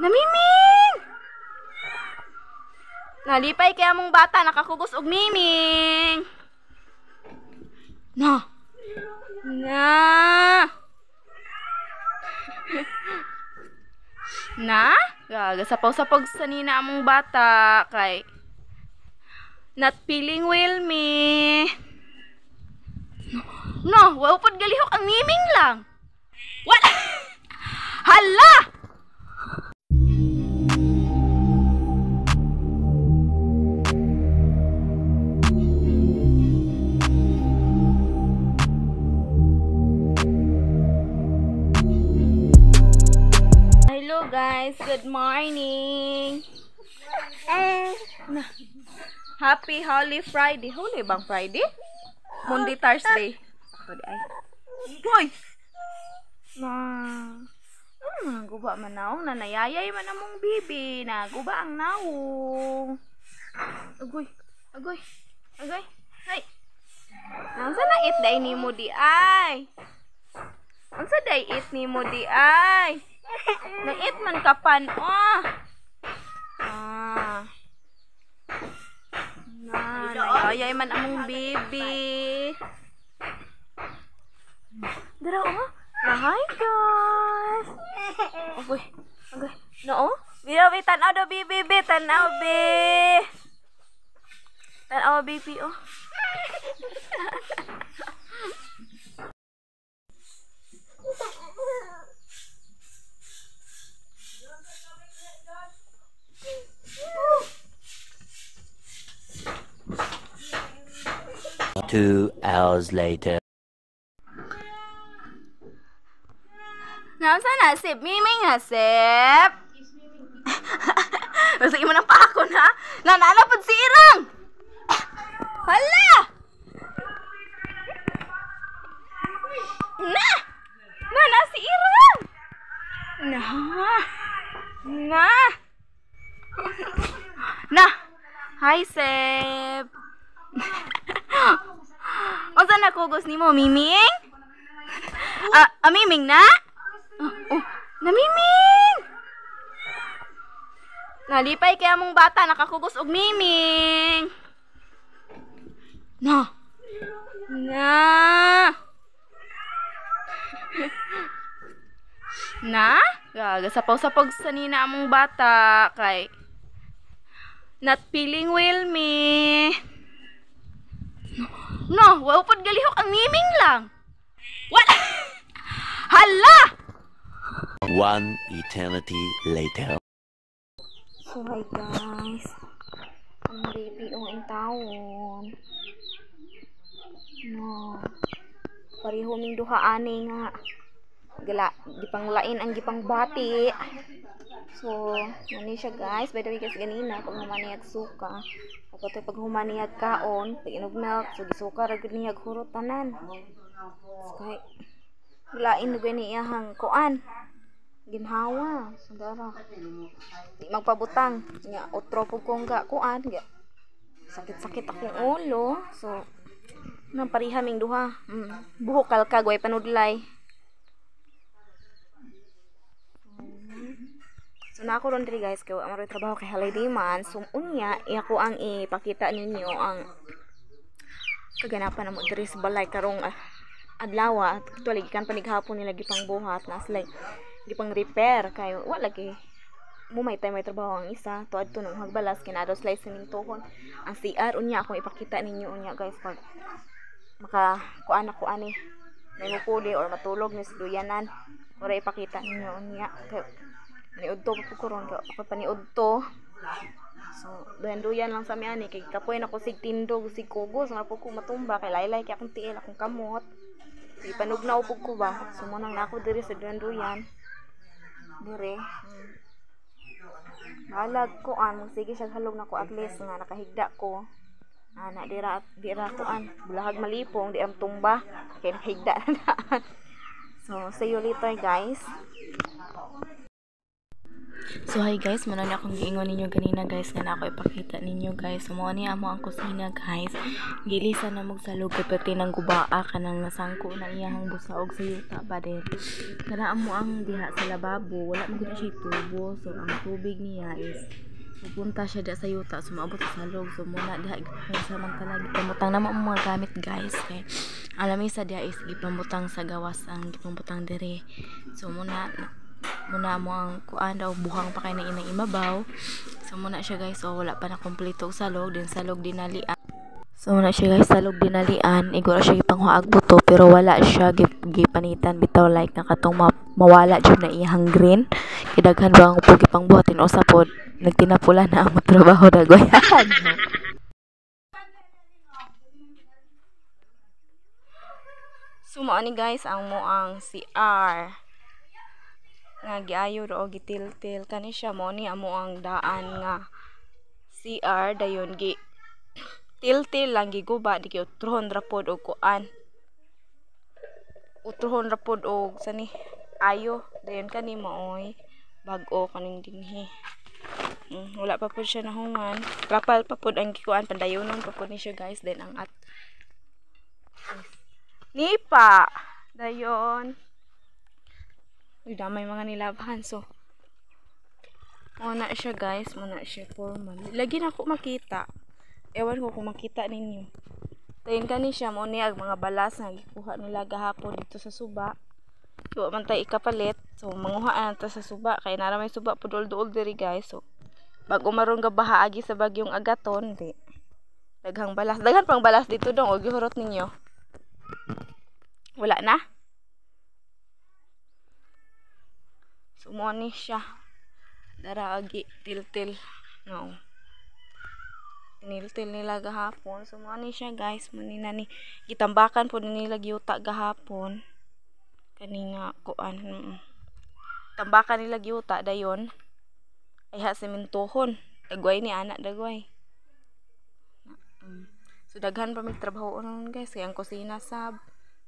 Namiming! Nalipay kaya mong bata, nakakugos og miming. Na! Na! Na? Gaga, sapaw-sapaw sa nina among bata, kay not feeling well me. No, wapod galihok ang miming lang. What? Hala! Hello guys, good morning. Happy Holy Friday. Holy bang Friday? Monday, Thursday. Ay. Hoy! Guba man naong nanayayay man among bibi. Naguba ang naong. Agoy. Agoy. Agoy. Hay. Nang sa nait day ni mo di ay. Ang sa dayit ni mo di ay. Nait man kapan oh. Nayayay man among bibi. Dara oh. Hi guys. Agoy. Agoy. No oh. Biro bi tanaw do bibi, tanaw bi. Tanaw bibi oh. Two hours later. Nasa nasib? Miming nasib? Masagi mo ng pako na? Nanalapod si Irang! Hala! Na! Na si Irang! Na! Na! Na! Hi, Seb! O saan nakugos ni mo, Miming? Miming na? Oh, namiming! Nalipay kaya mong bata, nakakugos og miming. Na! Na! Na? Gaga, sapaw-sapaw sa nina among bata, kay not feeling well me. No, wapod galihok ang miming lang. What? Hala! One eternity later. So hi guys, ang baby ang taon. No, pareho ming duha ani nga gipang lain ang gipang bati. So nani siya guys, by the way guys, ganina pag humaniyag suka ako to pag humaniyag kaon pag inog milk, so gisuka ra gud niya hurot tanan. So kay lain na gani iyahang kuan ginhawa sundara di magpabutang nya otro pug kong ga kuan ga sakit-sakit akong ulo, so nang pariha ming duha buhok kalkag way panudlay. So na ako ron diri guys kay amaro trabaho kay holiday man, so unya ako ang ipakita ninyo ang kaganapan namo diri sa balay karong adlaw. Actually gikan panighapon nila gipang buhat na sila gipang repair kay wala lagi mo may trabaho ang isa tuadto nang hagbalas kinado slice simintohon ang CR unya akong ipakita ninyo unya guys pag maka kuan ako ani nagupuli or matulog ni duyanan ora ipakita ninyo unya kay niudto po ko ron ako paniudto. So duyan lang sa mi ani kay kapoy na ko sig tindog sig kugos nga po ko matumba kay laylay kay akong tiil akong kamot ipanugnaw pug ko ba, so mo nang nako diri sa duyan dire balag ko an sige siya halog na ko at least nga nakahigda ko ana dira ko an bulahag malipong di am tumba kay nakahigda na. So see you later guys. So hi guys, muna na akong giingon ninyo ganina guys nga na ako ipakita ninyo guys. So mo ni amo ang kusina guys. Gilisa na mog salog pati ng gubaa kanang nasangko na iyang busaog sa yuta ba din. Kana amo ang diha sa lababo, wala mo gid siya tubo. So ang tubig niya is pupunta siya da sa yuta, so maabot sa salog. So muna diha samantala gipamutang na mo mga gamit guys. Kay alami sa diha is gipamutang sa gawas ang gipamutang diri. So muna mo ang kuan daw buhang pa kay na inang imabaw. So muna siya guys, so wala pa na kompleto salog din salog dinalian. So muna siya guys, salog dinalian, igura siya gipanghuag buto pero wala siya gipanitan bitaw like nakatong mawala jud na iyang green. Kidaghan ba ang pugi pang buhatin o sapod nagtinapula na ang trabaho dagoyan. So mo ani guys ang moang CR nga giayo ro gitiltil kani siya mo ni amo ang daan nga CR dayon gi tiltil lang giguba di kay utrohon rapod og kuan utrohon rapod og sani ayo dayon kani maoy bag-o kaning dinhi. Wala pa pud siya nahungan, rapal pa pud ang gikuan pandayonon pa pud ni siya guys. Then ang at nipa dayon damay mga nilabhan. So muna siya guys, muna siya formal. Lagi na ako makita, ewan ko kung makita ninyo. Tayin kani siya mo ni ang mga balas nga gikuha nila gahapon dito sa suba. So man tay ikapalit, so manguha na ta sa suba kay nara may suba pud duol diri guys. So bago maron ga baha agi sa bagyong Agaton di daghang balas, daghan pang balas dito dong og gihurot ninyo. Wala na. So mo ni siya dara agi tiltil no. Tiniltil nila gahapon. So mo ni siya guys, manina ni gitambakan po nila giyuta gahapon. Kani nga kuan. Tambakan nila giyuta dayon. Ay ha sementohon. Dagway ni anak dagway. So daghan pa mig trabaho nun guys, kay ang kusina sab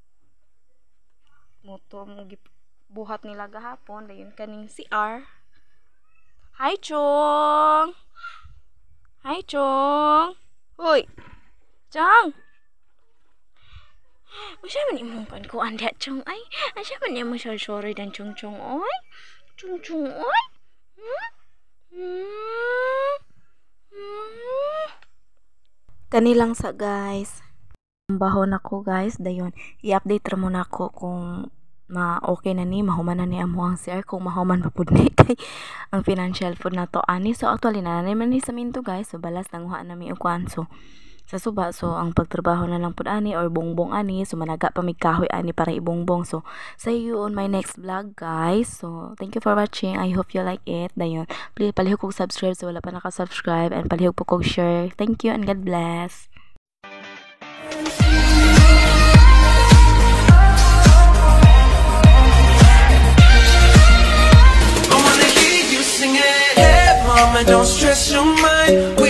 moto mo buhat nila gahapon dayon kaning CR. Hi Chong. Hi Chong. Hoy. Chong. Masya man imong kuan dia Chong ay. Asya man imong sorry dan Chong Chong oy. Chong Chong oy. Kani lang sa guys. Bahon ako guys dayon. I-update ra mo nako kung okay na ni mahuman na ni amo ang CR kung mahuman pa pud ni kay ang financial food na to ani. So actually na naman ni sa minto guys. So balas nanguha na mi og kuan. So sa suba, so ang pagtrabaho na lang pud ani or bongbong ani. So managa pa mig kahoy ani para ibongbong. So see you on my next vlog guys. So thank you for watching. I hope you like it. Dayon please palihog kog subscribe so wala pa naka-subscribe, and palihog po kog share. Thank you and God bless. Mama, don't stress your mind.